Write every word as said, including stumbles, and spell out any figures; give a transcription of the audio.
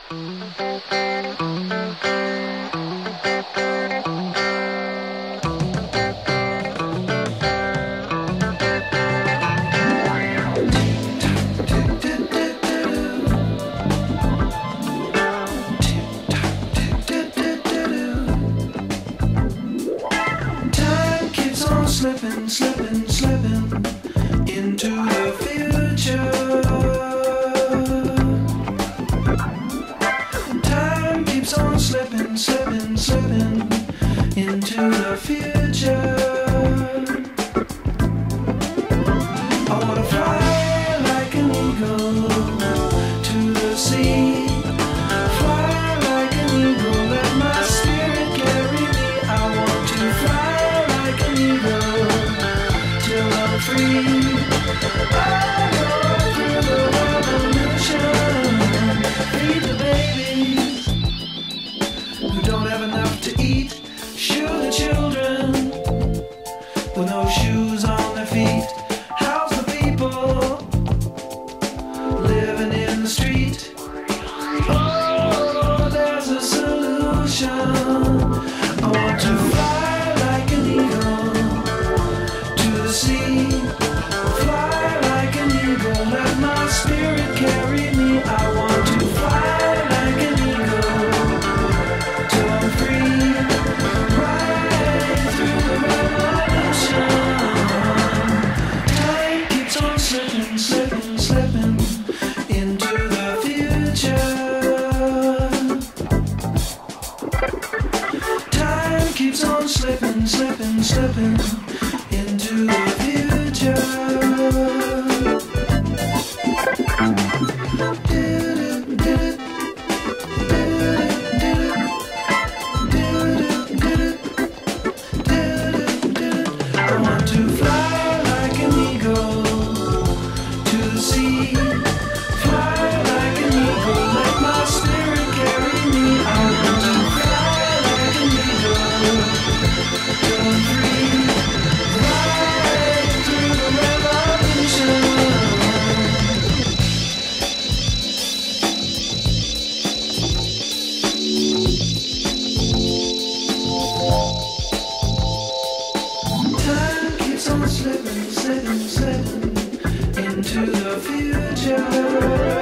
Slipping, slipping, slipping into the future. Time keeps on slipping, slipping, slipping into the future. I wanna fly like an eagle to the sea. Fly like an eagle, let my spirit carry me. I want to fly like an eagle till I'm free. I go through the revolution. Feed the babies who don't have enough to eat. Shoe the children with no shoes on their feet. House the people living in the street. Oh, there's a solution. I want to fly like an eagle to the sea. Fly like an eagle, let my spirit carry me. I want to fly like an eagle till I'm free. Right through the revolution. Time keeps on slipping, slipping, slipping into the future. Time keeps on slipping, slipping, slipping into the future. I want to fly like an eagle to the sea. Fly like an eagle, let my spirit carry me. I want to fly like an eagle till I'm free. Right through the revolution. Time keeps on slipping, slipping, slipping into the future.